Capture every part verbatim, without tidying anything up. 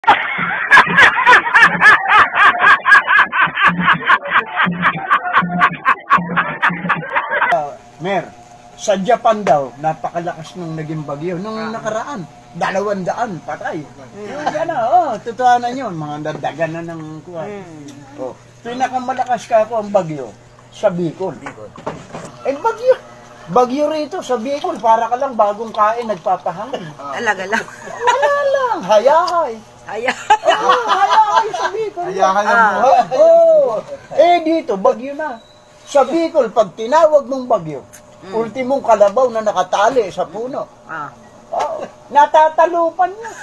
uh, Mer, sa Japan daw, napakalakas nung naging bagyo. Nung ah. nakaraan, dalawang daan, patay. Yung gana, oh, totoo na yun. Mga dadagan na ng kuha. Hmm. Oh, pinakamalakas ka ako ang bagyo sa Bicol. Eh, bagyo. Bagyo rito sa Bicol, para ka lang bagong kain, nagpapahangin. Talaga lang. Wala lang, hayahay. Hayahay. Oh, hayahay sa Bicol. Hayahay ang buhay. Oh, eh dito, bagyo na. Sa Bicol, pag tinawag mong bagyo, mm. ultimong kalabaw na nakatali sa puno. Ah. Oh, natatalupan niya.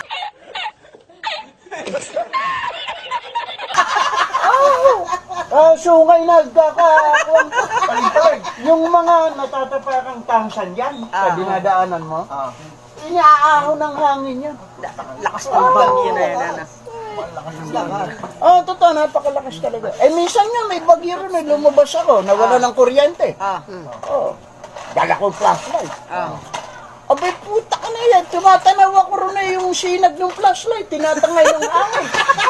Oh, uh, sungay nagkakakuan. Yung mga natatapakang tangsan yan, ah, sa dinadaanan mo, ah, inaahon ng hangin yan. Lakas ng bagyo na yan, anak. Oh, totoo, napakalakas talaga. Eh, minsan nga may bagyo rin, may lumabas ako, nawala ah. ng kuryente. Ah. Oh, dala ko flashlight. Ah. Abay, puta ka na yan, tumatanaw ako rin na yung sinag ng flashlight, tinatangay ng hangin.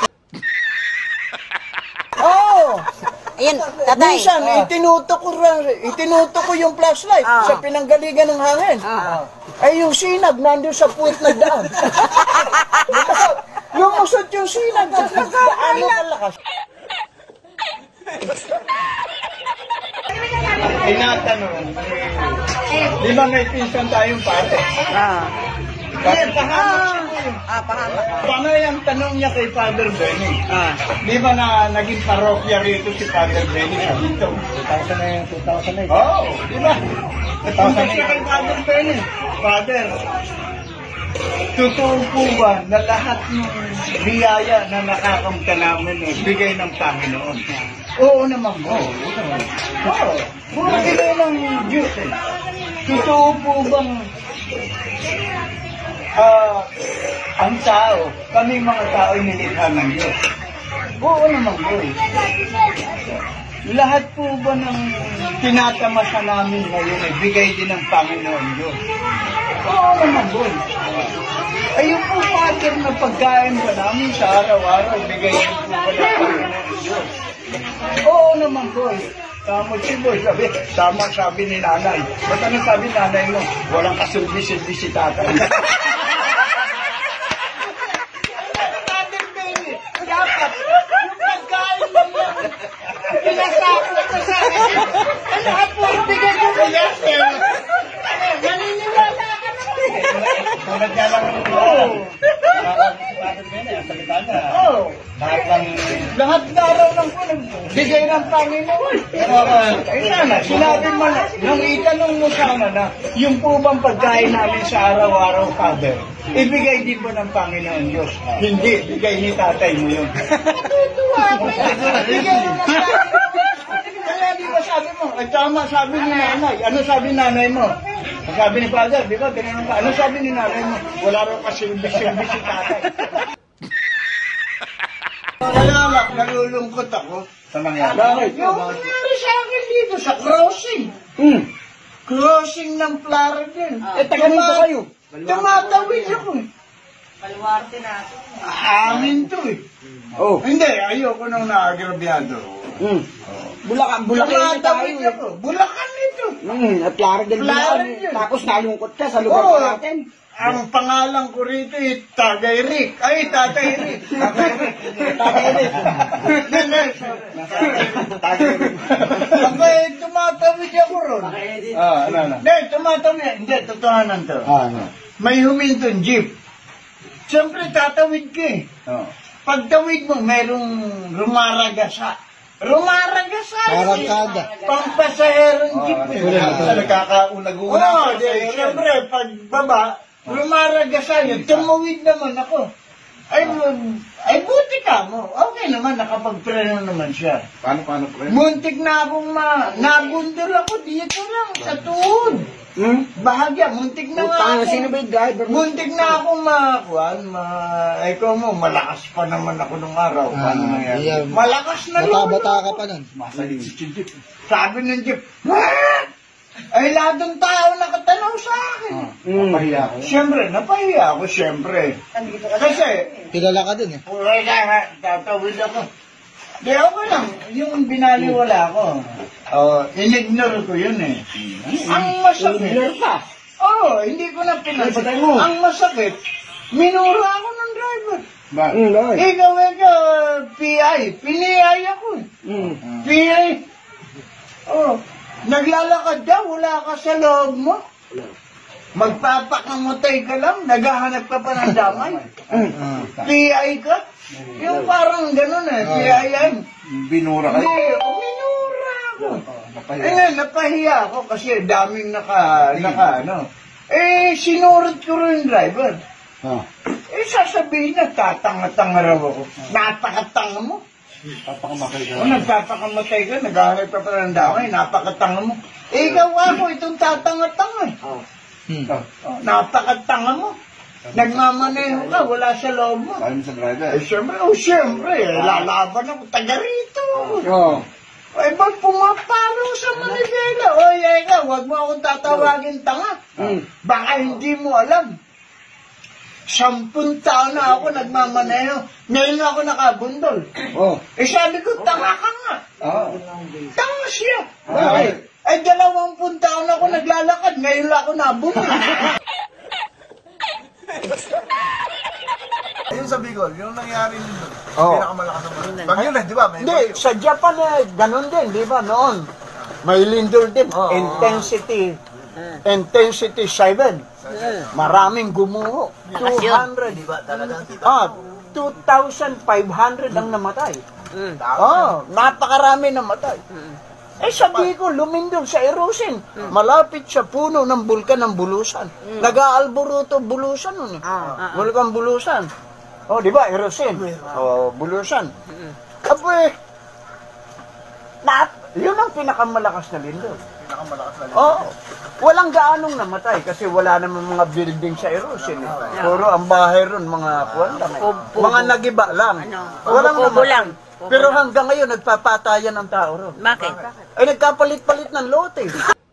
Oh! Ayun, tatay. Minsan, oh. itinuto ko, itinuto ko yung flashlight ah. sa pinanggaligan ng hangin. Ah. Ay, yung sinag, nandun sa puwit na daan. Lumusot yung sinag. Ano kalakas? Tinatanong, di ba may pinsan tayong pare? Ah. Eh, pahamak siya. Ah, pahamak. Paano yung tanong niya kay Father Benny? Ah. Di ba na naging parokya rito si Father Benny sa dito? two thousand eight, two thousand eight. Oo, di ba? Nagpunta siya kay Father Benny. Father, totoo po ba na lahat ng biyaya na nakakamta namin eh, bigay ng Panginoon? Oo naman po. Oo. Puro bigay ng Diyos eh. Totoo po bang uh, ang tao, kami mga tao ay nilikha ng Diyos? Oo naman po eh. Lahat po ba ng tinatamasa namin ngayon eh, bigay din ng Panginoon Diyos? Oo naman po eh. Ayun po, Father, na pagkain ba namin sa araw-araw, bigay din po ba ng Panginoon Diyos? Oo naman po eh. Tama si Boy, sabi, tama sabi ni nanay. Ba't ano sabi nanay mo? Walang kasulbi-sulbi si tatay. Dapat, yung pagkain mo yan, pinasakot ko sa akin. Lahat po, bigay ko mo yan, sir. Naniniwala ka naman. Tulad nga lang ng oo. Oo. Lahat na araw ng po, bigay ng Panginoon. Ay sana, sinabi mo na, nung itanong mo sana na, yung po bang pagkain namin sa araw-araw, Father, ibigay din po ng Panginoon Diyos. Hindi, bigay ni tatay mo yun. Natutuwa ako. Bigay mo ng Panginoon. Kaya di ba sabi mo, ay tama sabi ni nanay. Ano sabi nanay mo? Sabi ni Father, di ba, ganyan pa. Ano sabi ni nanay mo? Wala rin kasilbi-silbi si tatay. Kaya nga, nalulungkot ako sa nangyari. Yung nangyari sa akin dito, sa crossing. Hmm. Crossing ng Florida. Ah. Eh, taga nito kayo. Tumatawid ako. Kaluwarte natin. Amin to eh. Oh. Hindi, ayoko nang naagrabyado. Hmm. Oh. Bulacan, Bulacan tayo eh. Bulacan nito. Hmm, at Florida din. Tapos nalungkot ka sa lugar oh. natin. Ang pangalan ko rito eh, Tagay Rick. Ay, Tatay Rick. Tatay Rick. Tatay Rick. Tatay Rick. Abay, tumatawid ako ron. Ah, ano, ano. Hindi, tumatawid. Hindi, totohanan to. Ah, ano. May humintong jeep. Siyempre, tatawid ka eh. Oh. Pagtawid mo, merong rumaragasa. Rumaragasa. Maragada. Pampasaherong jeep. Sa nagkakaunag-unang. Oo, siyempre, pagbaba, rumaragasan yun, tumawid naman ako. Ay, ay buti ka mo. Okay naman, nakapag-preno naman siya. Paano, paano preno? Muntik na akong ma... Nabundol ako dito lang, sa tuhod. Hmm? Bahagya, muntik na nga ako. Sino ba yung driver? Muntik na akong makakuan, ma... Ay ko mo, malakas pa naman ako nung araw. Ah, paano na yan? Yeah. Malakas na lolo. Bata-bata ka pa nun. Masalit si Jeep. Sabi ng Jeep, Wah! Ay, lahat ng tao nakatanaw sa akin. Mm. Pahiya ko. Siyempre, napahiya ako, siyempre. Kasi, Kilala ka din eh. wala na, tatawid ako. Di ako lang, yung binaliwala ko. Oh, in-ignore ko yun eh. Ang masakit. Ignore ka. Oo, oh, hindi ko na pinansin. Ay, patay mo. Ang masakit, minura ako ng driver. Ba? Mm, bakit? Ikaw, ikaw, P I. Pini-I ako. Mm. P I. Oh, naglalakad ka, wala ka sa loob mo. Magpapakamatay ka lang, naghahanap ka pa ng damay. P I ka? Yung parang ganun eh, P I yan. Binura ka. Hindi, oh, minura ako. Eh nga, napahiya ako kasi daming naka, naka, ano. Eh, sinurot ko rin yung driver. Ah. Eh, sasabihin na, tatanga-tanga raw ako. Napakatanga mo. Papakamakay ka. O, nagpapakamatay ka, naghahanap ka pa ng damay, napakatanga mo. Eh, ikaw ako, itong tatanga-tanga. Hmm. Oh, napakatanga mo. Nagmamaneho ka, wala sa loob mo. Kaya mo sa driver. Eh, siyempre, oh, siyempre, eh, lalaban ako, taga rito. Oo. Eh, ba't pumapalo sa Manibela? O, ika, huwag mo akong tatawagin tanga. Hmm. Baka hindi mo alam. Sampung taon na ako nagmamaneho. Ngayon ako nakabundol. Oh. Eh, sabi ko, tanga ka nga. Ah. Tanga siya. Bakit? Ay, dalawampung taon ako naglalakad. Ngayon lang ako nabundol. Ayun sa Bicol, yung nangyari nito, Oo. pinakamalakas naman. Bagyo na, di ba? May Hindi, sa Japan eh, ganun din, di ba, noon. May lindol din. Oo. Intensity. Intensity seven. Maraming gumuho. two hundred. Di ba talagang kita? Ah, two thousand five hundred ang namatay. Oh, napakarami namatay. Eh sabi ko, lumindol sa erosin. Malapit sa puno ng bulkan ng Bulusan. Nag-aalboruto Bulusan nun eh. Bulkan Bulusan. Oh, di ba, erosin. Oh, Bulusan. Apoy, na, yun ang pinakamalakas na lindol. Pinakamalakas na Oo. Walang gaanong namatay kasi wala naman mga building sa erosin. Eh. Puro ang bahay ron, mga kuwan lang. Eh. Mga nagiba lang. Walang Kubo namatay. lang. Pero hanggang ngayon, nagpapatayan ng tao ron. Bakit? Ay, nagkapalit-palit ng lote.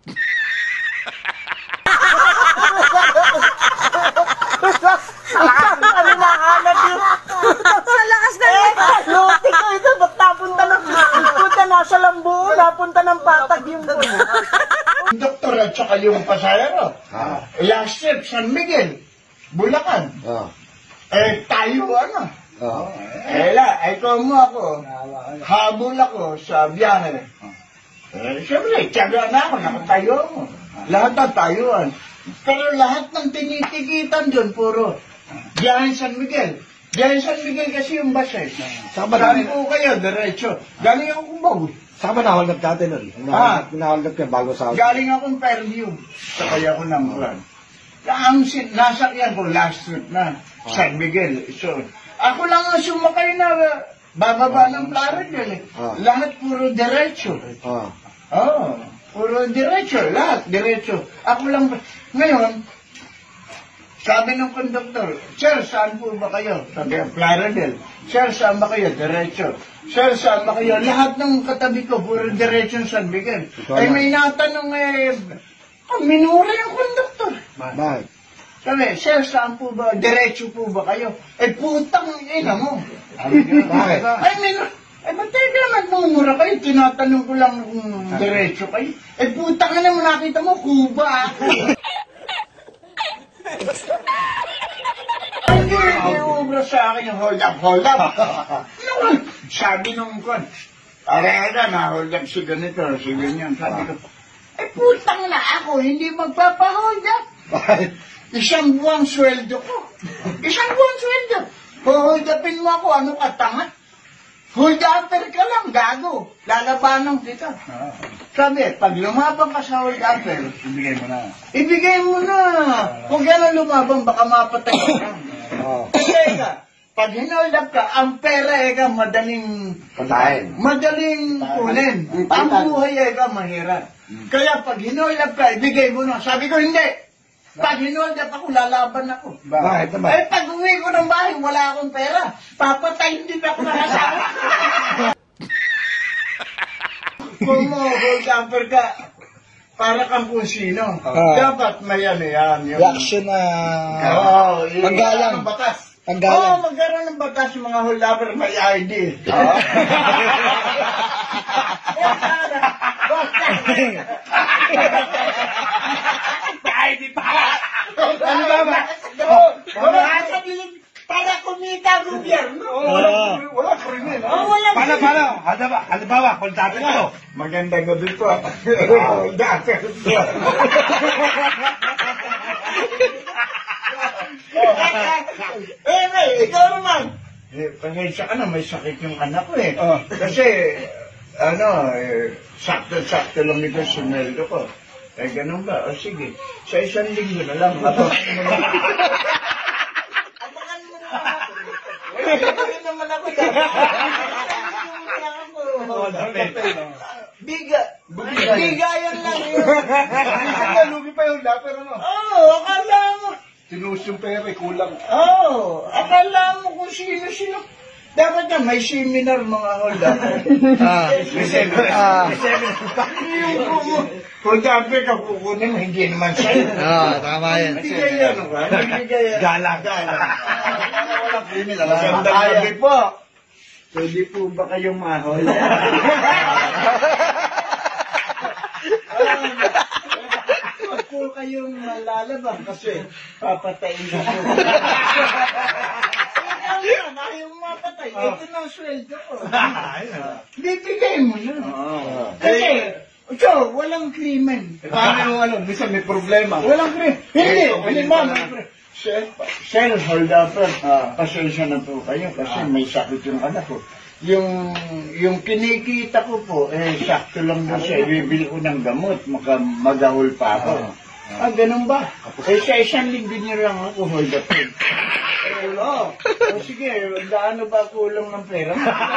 Ano nahanap yun? Sa lakas na Eh, lote ko ito, ba't napunta ng... Punta nasa lambuo, napunta ng patag yung puno. Doktor at saka yung pasahero. Ah. Last trip, San Miguel, Bulacan. Ah. Eh, tayo ano? Ah. Eh, la, ay mo ako. Habol ako sa biyahe. Eh, siyempre, tiyaga na ako, nakatayo ako. Lahat na tayuan. Pero lahat ng tinitikitan doon, puro biyahe San Miguel. Biyahe San Miguel kasi yung bus eh. Saan ba Saan namin? po kayo, diretso. Galing ako Cubao. Saan ba na-hold up dati nun? Ah. Na-hold up ka bago sa... Galing akong Fairview. Sakay ako ng van. Ang sin- nasakyan ko last trip na, San Miguel. So, ako lang ang sumakay na uh, bababa ng Plaridel eh. Ah. Lahat puro diretso. Ah. Oo, oh, puro diretso, lahat diretso. Ako lang, ngayon, sabi ng konduktor, Sir, saan po ba kayo? Sabi ko, Plaridel. Sir, saan ba kayo? Diretso. Sir, saan ba kayo? Lahat ng katabi ko, puro diretso San Miguel. Ikaw Ay, lang. may natanong eh, oh, minura yung konduktor. Bakit? Sabi, Sir, saan po ba? Diretso po ba kayo? Eh, putang ina mo. Sabi ko, Bakit? Ay, minura. Eh, ba't tayo nagmumura kayo? Tinatanong ko lang kung diretso kayo. Eh, putang ina mo, nakita mo, Cuba ako. Hindi, hindi ubra sa akin yung hold up, hold up. Ano, sabi nung kon, para na hold up si ganito, si ganyan. Sabi ko, eh putang na ako, hindi magpapahold up. Bakit? Isang buwang sweldo ko. Isang buwang sweldo. Hold upin mo ako, ano ka, tanga? Hold upper ka lang, gago. Lalabanan kita. Sabi, pag lumabang ka sa hold upper, Ibigay mo na. ibigay mo na. Kung gano'n lumabang, baka mapatay ka. Ah. Kasi ka, pag hinold up ka, ang pera eh ka madaling, Patayin. madaling kunin. Ang buhay eh ka mahirap. Kaya pag hinold up ka, ibigay mo na. Sabi ko, hindi. Pag hinold up ako, lalaban ako. Bakit naman? Eh, pag uwi ko ng bahay, wala akong pera. Papatayin din ako ng asawa. Kung mo, hold upper ka, para kang kung sino. Ah. Dapat may ano yan. Yung, Reaction na... Oo, yung- Paggalang. Ang batas. Paggalang. Oo, magkaroon ng batas yung mga hulapper may I D. Oo. I D pa! Ano ba ba? Wala sabihin, para kumita ang gobyerno. Oo. Wala krimen. Oh, wala. Paano, paano? Halimbawa, halimbawa, kung dati ko, Magandang gabi po. Dati po. Eh, may, ikaw naman. Eh, pasensya ka na, may sakit yung anak ko eh. Kasi, ano, eh, sakto-sakto lang ito suneldo ko. Eh, ganun ba? O sige, sa isang linggo na lang. Abangan mo naman. Abangan mo naman ako. Wala ka rin naman ako. Biga. Bigayan lang yun. Lugi pa yung dapat ano? Oo, akala mo. Tinus yung pera, kulang. Oo, oh, akala mo kung sino-sino. Dapat na may seminar mga hold up. Ah. May seminar. Ah. May seminar. Yung hold up ka kukunin, hindi naman sa'yo. Ah, tama yan. Bigay yan, ano ka? Bigay yan. Gala. Gala. Walang kriminal. Magandang gabi po. Pwede po ba kayong mahol? Huwag po kayong malalabang kasi papatayin ko po. Ayaw mapatay. Ito na ang sweldo ko. Bibigay mo na. Kasi, ito, walang krimen. paano yung ano, minsan may problema. Walang krimen. Hindi. Halimbawa, may krimen. Sir, sir, hold up. Pasensya na po kayo kasi may sakit yung anak ko. Yung yung kinikita ko po, eh, sakto lang doon siya. Ibibili ko ng gamot. Maka, magahol pa ako. Ah, ganun ba? Eh, sa isang linggo niyo lang ako hold up. Eh, oo. O sige, gaano ba kulang ng pera?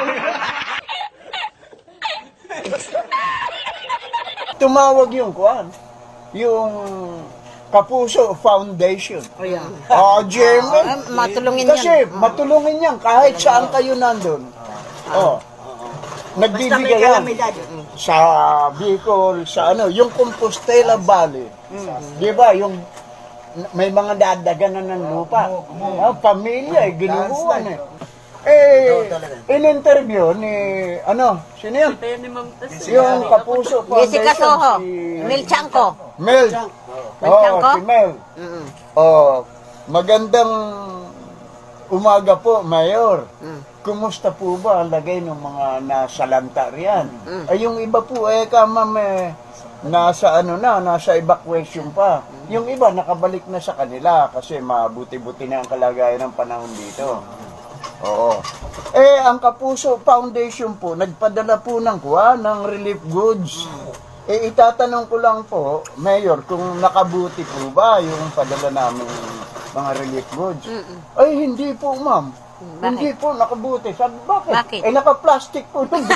Tumawag yung kuan. Yung Kapuso Foundation. Oh, yeah. Ah, G M A. Ah, matulungin Kasi yan. matulungin yan kahit saan kayo nandun. Oh. Nagbibigay yan sa Bicol, sa ano, yung Compostela Valley. Di ba, yung may mga dadaganan ng lupa. Ah, pamilya, eh, ginubuan eh. Eh, in-interview ni, ano, sino yun? Yung Kapuso Foundation. Jessica Soho. si- Mel Chanco. Mel. Mel Oo, Chanco? si Mel. Mm. Oh, magandang umaga po, Mayor. Mm. Kumusta po ba ang lagay ng mga nasa lanta riyan? Mm. Ay, yung iba po, eh, kamam, eh, nasa ano na, nasa evacuation pa. Yung iba, nakabalik na sa kanila kasi mabuti-buti na ang kalagayan ng panahon dito. Oo. Eh, ang Kapuso Foundation po, nagpadala po ng kuha, ng relief goods. Eh, itatanong ko lang po, Mayor, kung nakabuti po ba yung padala namin mga relief goods? Mm-mm. Ay, hindi po, ma'am. Bakit? Hindi po, nakabuti. Sabi, bakit? Bakit? Eh, naka-plastic po. Nung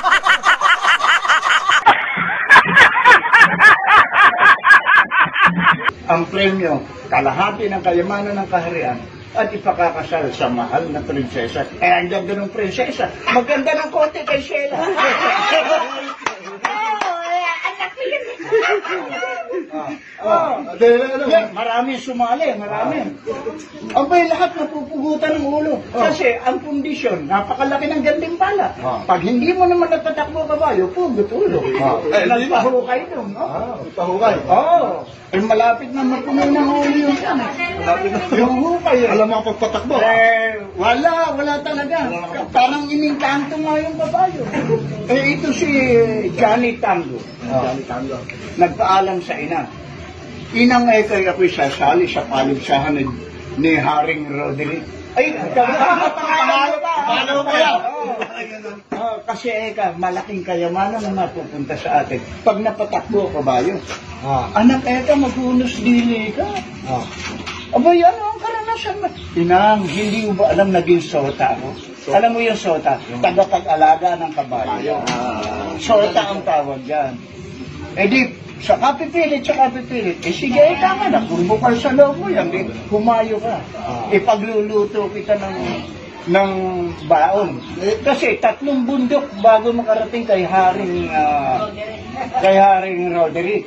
ang premyo, kalahati ng kayamanan ng kaharian at ipakakasal sa mahal na prinsesa. Eh, ang ganda ng prinsesa. Maganda ng konti kay Sheila. Oh, yan, maraming sumali, marami. Abay, lahat napupugutan ng ulo. Kasi ang kondisyon, napakalaki ng gantimpala. Pag hindi mo naman nagtatakbo kabayo, pugot ulo. Eh, nagpahukay doon, no? Pahukay. Oo. Eh, malapit na mapuno ng ulo yung yan. Yung hukay. Alam mo ang pagpatakbo. Eh, wala, wala talaga. Parang inintanto nga yung kabayo. Eh, ito si Johnny Tango. Johnny Tango. Nagpaalam sa ina. Inang eh kayo ako'y sasali sa paligsahan ni, ni Haring Roderick. Ay, pangalan ba? Pangalan mo yan? Oh, kasi eka, malaking kayamanan na mapupunta sa atin. Pag napatakbo ka ba yun? Ah. Anak eka, maghunos dili ka. Ah. Abay, ano ang karanasan mo? Inang, hindi mo ba alam naging sota ako? Alam mo yung sota? Tagapag-alaga ng kabayo. Ah. Sota ang tawag dyan. Eh di, sa kapipilit, sa kapipilit, eh sige, eh tama na, kung bukal sa loob mo yan, eh, humayo ka. Ipagluluto kita ng ng baon. Eh, kasi tatlong bundok bago makarating kay Haring, ah, kay Haring Roderick.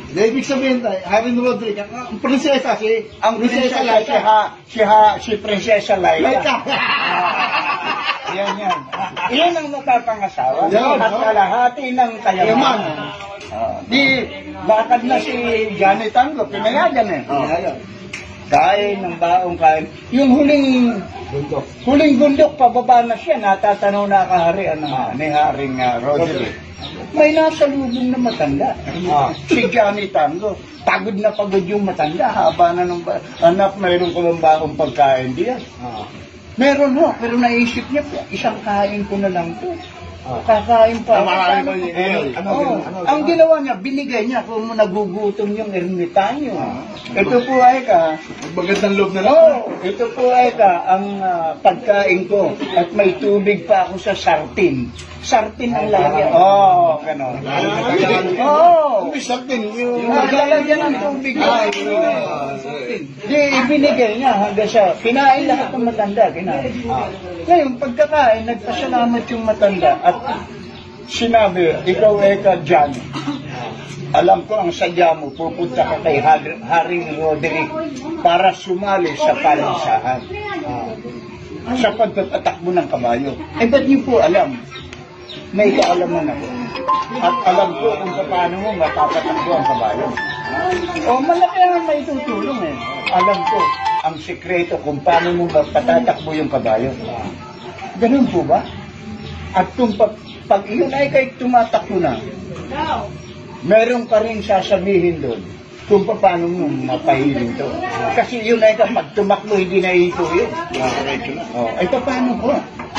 Hindi, ibig sabihin tayo, Haring Rodrigue, ang, ang prinsesa si, Ang prinsesa Laika, si, ha, si, ha, si Prinsesa Laika. Laika. Yan, yan. Iyan ang nakapangasawa. Yan, At no? kalahati ng kayamanan. Ah, di, bakad na si Johnny Tango, pinayagan eh. Oh. Kain ng baong kain. Yung huling, huling bundok, pababa na siya, natatanaw na kaharian ng ni Haring uh, Roderick. May nasa lubong na matanda. Ah. Si Johnny Tango. Pagod na pagod yung matanda. Haba na ng ba- anak, mayroon ko ng baong pagkain diyan. Ah. Meron ho, pero naisip niya, isang kain ko na lang to. Kakain pa. Marami Paano- pa yun. Eh, ano, Oo. ano, Ang ano? ginawa niya, binigay niya kung nagugutom yung ermitanyo. Ito po ay ka, Magandang loob na lang. oh, ito po ay ka, ang ah, pagkain ko. At may tubig pa ako sa sartin. Sartin ang lagi. Oo, oh, gano'n. Oo. Ibig sabihin, yung... Yung lalagyan ng tubig. Ah, Oo. yun. Di, ibinigay niya hanggang sa, kinain lahat ng matanda, kinain. Ngayon, pagkakain, nagpasalamat yung matanda at sinabi, ikaw Eka Jan, alam ko ang sadya mo, pupunta ka kay Har- Haring Roderick para sumali sa palisahan. Sa pagpapatakbo ng kabayo. Eh, ba't niyo po alam? May kaalaman ako. At alam ko kung paano mo mapapatakbo ang kabayo. O malaki ang may tutulong eh. Alam ko ang sikreto kung paano mo mapatatakbo yung kabayo. Ganun po ba? At kung pag, pag iyon ay kay tumatakbo na, meron ka rin sasabihin doon kung paano mo mapahiling to. Kasi yun ay kapag tumakbo, hindi na ito yun. O, ay paano po?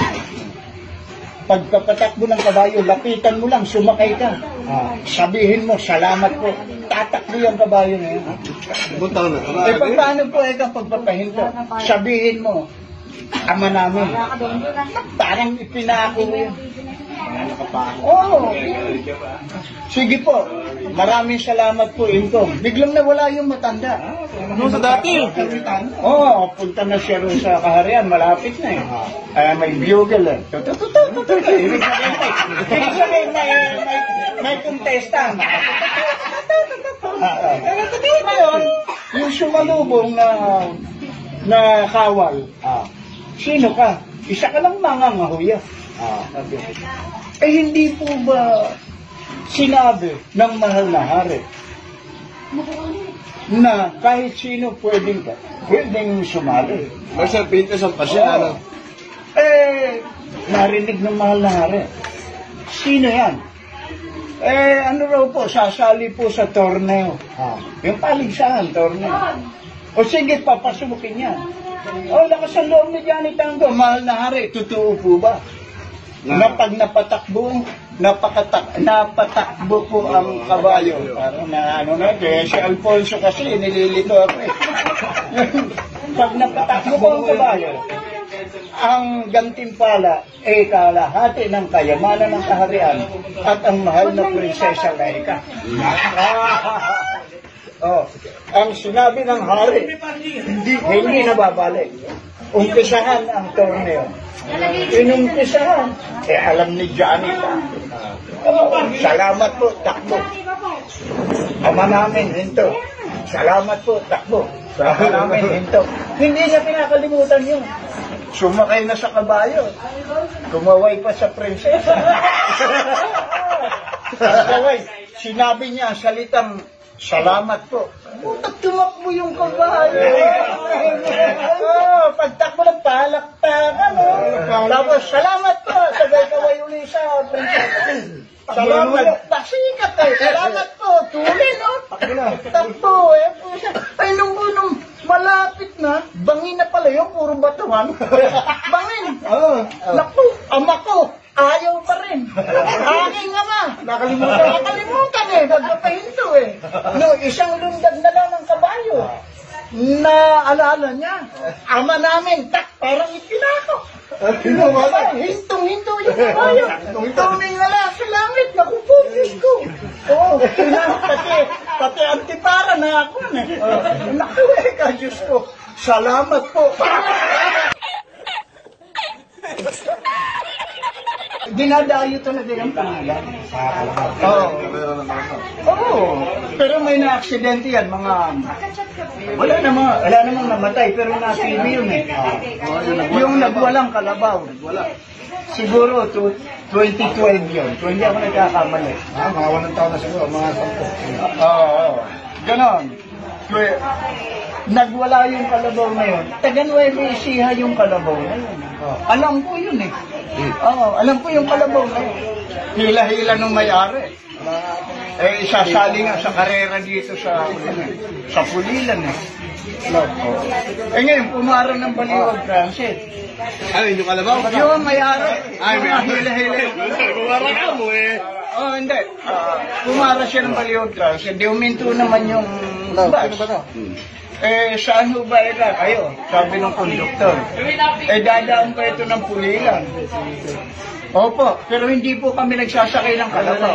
Pagpapatakbo ng kabayo, lapitan mo lang, sumakay ka. Sabihin mo, salamat po. Tatakbo yung kabayo na yun. Bunta na. Eh, paano po eh kapag papahinto? Sabihin mo, ama namin. Parang ipinako mo yun. Oo. Sige po. Maraming salamat po, Ingkong. Biglang nawala yung matanda. Nung sa dati. Oo, oh, punta na siya rin sa kaharian. Malapit na eh. Ay, may bugle eh. Tutututututu. Ibig sabihin, may, ibig sabihin, may, may, may contestant. Ngayon, yung sumalubong na na kawal, sino ka? Isa ka lang mangangahuya. Eh hindi po ba sinabi ng mahal na hari na kahit sino pwedeng ka, pwedeng sumali? Marcel Pintes ang pasya, ano? Eh, narinig ng mahal na hari. Sino yan? Eh, ano raw po, sasali po sa torneo. Yung paligsahan, torneo. O sige, papasukin niya. O, lakas ang loob ni Johnny Tango. Mahal na hari, totoo po ba? Na pag napatakbo, napakatak, napatakbo po ang kabayo. Parang na ano na, kaya si Alfonso kasi, nililito ako eh. Pag napatakbo po ang kabayo, ang gantimpala ay kalahati ng kayamanan ng kaharian at ang mahal na prinsesa Laika. Oh, ang sinabi ng hari, hindi, hindi nababalik. Umpisahan ang torneo. Inumpisahan, eh alam ni Johnny pa. Oh, salamat po, takbo. Ama namin, hinto. Salamat po, takbo. Ama namin, hinto. Hindi niya pinakalimutan yun. Sumakay na sa kabayo. Kumaway pa sa prinsesa. Kumaway. Sinabi niya ang salitang salamat po. At tumakbo yung kabayo. Oh, pagtakbo ng palakpakan. Oh. Tapos, salamat po. Sabay kaway uli sa prinsesa. Salamat. Pasikat eh. Salamat po. Tulin, no? Takbo eh. Ay, nung, nung malapit na, bangin na pala yun. Puro batuhan. Bangin. Oo. Naku, ama ko. Ayaw pa rin. Aking ama. Nakalimutan. Nakalimutan eh. Nagpapahinto eh. No, isang lundag na lang ng kabayo. Naalala niya. Ama namin, tak, parang ipinako. Pinawala. Hintong-hinto yung kabayo. Tumingala sa langit. Naku po, Diyos ko. Oo, pati, pati antipara na ako na. Naku eh, ka, Diyos ko. Salamat po. dinadayo talaga yung pangalan. Sa kalabaw. Oo. Oo. Pero may na-aksidente yan, mga... Wala namang, wala namang namatay, pero na-T V yun eh. Yung nagwalang kalabaw. Siguro, to, twenty twelve yun. So, hindi ako nagkakamali. Ah, mga walang taon na siguro, mga sampo. Oo, oo. Ganon. Kaya, nagwala yung kalabaw na yun. Taga-Nueva Ecija yung kalabaw na yun. Alam ko yun eh. Oo, alam ko yung kalabaw na yun. Hila-hila nung may-ari. Eh, isasali nga sa karera dito sa sa Pulilan eh. No. Eh ngayon, pumara ng Baliwag Transit. Ay, yung kalabaw? Yung may-ari. Ay, may hila-hila. Kumara ka mo eh. Oh, hindi. Uh, pumara siya ng Baliwag Transit. Hindi uminto naman yung bus. Eh, saan ho ba ila kayo? Sabi ng konduktor. Eh, dadaan pa ito ng Pulilan. Opo, pero hindi po kami nagsasakay ng kalabaw.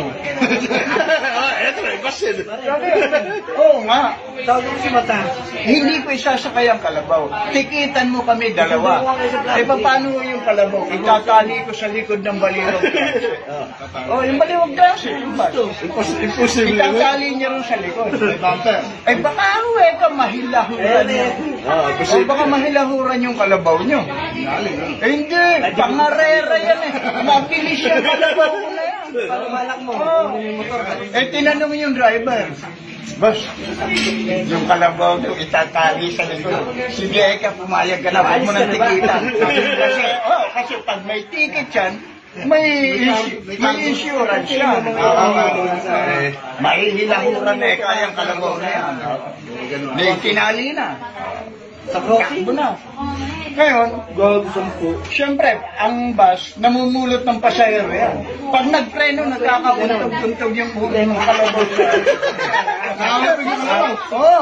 Eto na, ibasin. Sabi, oo nga. Sabi ko si Mata, hindi ko isasakay ang kalabaw. Tikitan mo kami dalawa. Eh, paano yung kalabaw? Itatali ko sa likod ng Baliwag Transit. Oh, yung Baliwag Transit, yung bus. Imposible. Itatali niya rin sa likod. Eh, baka ano eh, ka mahilahuran niyo. O baka mahilahuran yung kalabaw niyo. Eh, hindi. Pangarera yan eh. Mabilis yung kalabaw ko na yan. Balak mo. Oh. Eh, tinanong yung driver. Boss, yung kalabaw daw itatali sa likod. Sige, eka, pumayag ka na. Huwag mo nang tikitan. Kasi, oh, kasi pag may ticket yan, may, may insurance yan. Uh, may hilahuran na eka yung kalabaw na yan. May tinali na. Takbo na. Ngayon, siyempre, ang bus, namumulot ng pasahero yan. Pag nagpreno, nagkakabuntog-tuntog yung buhay ng kalabaw. Oo.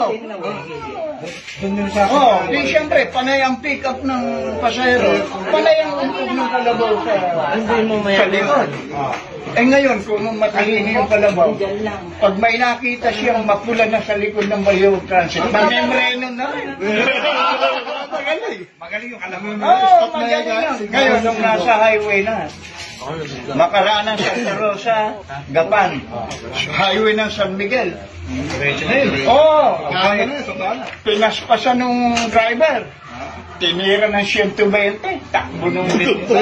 Oo. Di siyempre, panay ang pick-up ng pasahero. Panay ang untog ng kalabaw sa, sa likod. Eh ngayon, kung matalino yung kalabaw, pag may nakita siyang mapula na sa likod ng Baliwag Transit, mamemreno na rin. Magaling. Magaling yung kalabaw. Oo, magaling yan. Ngayon, nung nasa highway na, makaraan ng Santa Rosa, Gapan, highway ng San Miguel. Oo, pinaspasan ng driver. Tinira ng one twenty, takbo nung dito.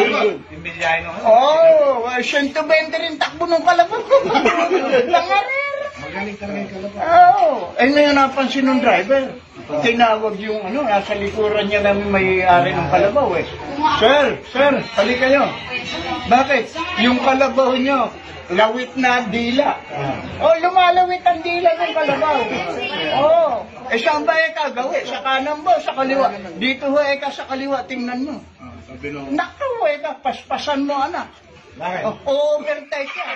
Oo, one twenty rin takbo nung kalabaw. Langarir. Magaling talaga yung kalabaw. Oo, eh ngayon napansin ng driver. Tinawag yung ano, nasa likuran niya namin may-ari ng kalabaw eh. Sir, sir, halika nyo. Bakit? Yung kalabaw nyo, lawit na dila. Oh, lumalawit ang dila ng kalabaw. Oh, eh saan ba eka gawin? Sa kanan ba? Sa kaliwa? Dito ho eka sa kaliwa, tingnan mo. Naku, eka, paspasan mo anak. Oh, overtake yan.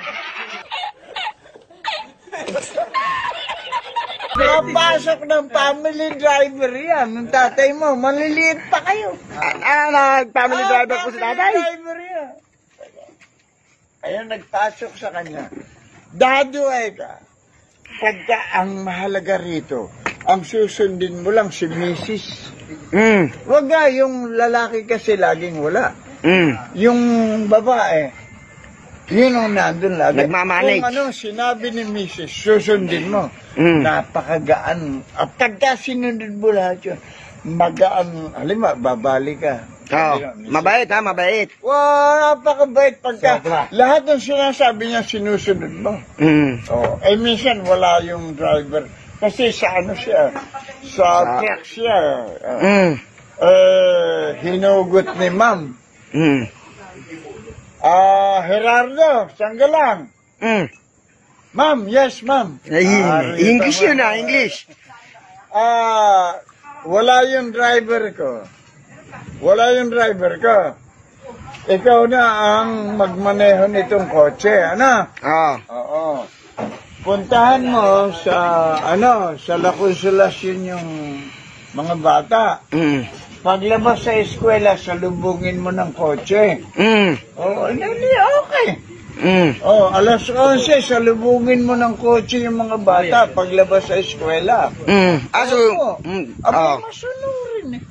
Napasok ng family driver yan, ng tatay mo. Maliliit pa kayo. Ah, nag-family driver po si tatay? Family driver yan. Ayan, nagpasok sa kanya. Dado ay ka. Pagka ang mahalaga rito, ang susundin mo lang si missus Mm. Wag nga, yung lalaki kasi laging wala. Mm. Yung babae, yun ang nandun lagi. Nagmamanage. Kung ano, sinabi ni missus, susundin mo. Mm. Napakagaan. At pagka sinunod mo lahat yun, magaan. Halimbawa, babali ka. Oh, mabait ha, mabait. Wow, napakabait. Pagka lahat ng sinasabi niya, sinusunod mo. Mm. Oh, eh minsan wala yung driver. Kasi sa ano siya, sa, Sa- truck siya. Uh, Mm. eh, hinugot ni ma'am. Mm. Ah, Gerardo, sangga lang. Mm. Ma'am, yes ma'am. Ay, Ah, English rito, yun ma'am. ah, English. Ah, wala yung driver ko. Wala yung driver ko. Ikaw na ang magmaneho nitong kotse, ano? Oh. Oo. Puntahan mo sa, ano, sa La Consolacion yung mga bata. Mm. Paglabas sa eskwela, salubungin mo ng kotse. Mm. Oo, hindi, okay. Mm. Oh, alas onse, salubungin mo ng kotse yung mga bata paglabas sa eskwela. Mm. Ah, so, Oo. mm. Aba, Oh. masunurin eh.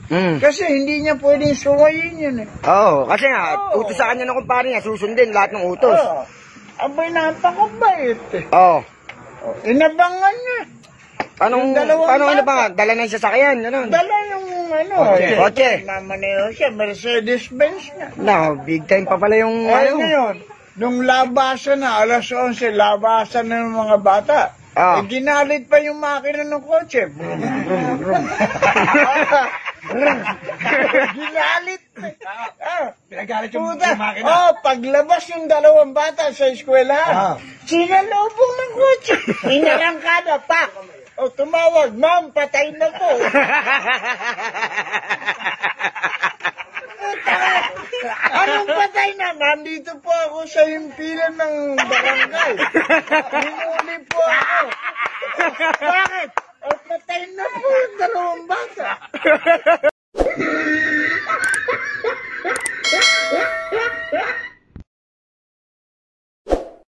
Mm. Kasi hindi niya pwedeng suwayin yun eh. Oo, kasi nga, Oo. utos sa kanya ng kumpare niya, susundin lahat ng utos. Oh, abay, napakabait eh. Oo. Oh, inabangan niya. Anong, Yung dalawang paano ano bata. ba? Dala na yung sasakyan, gano'n. Dala yung ano, Kotse. eh, Kotse. Namaneho siya, Mercedes-Benz na. No, big time pa pala yung, Eh, ano. ngayon, nung labasan na, alas onse, labasan na ng mga bata. Ah. Eh, ginalit pa yung makina ng kotse. Brum, brum, brum. Ginalit. Ah, Pinagalit yung, puta. yung makina. Oh, paglabas yung dalawang bata sa eskwelahan, Ah. sinalubong ng kotse. Inarangkada, pak. O, tumawag, ma'am, patay na po. Anong patay na? Nandito po ako sa himpilan ng barangay. Hinuli po ako. Bakit? O, patay na po yung dalawang bata.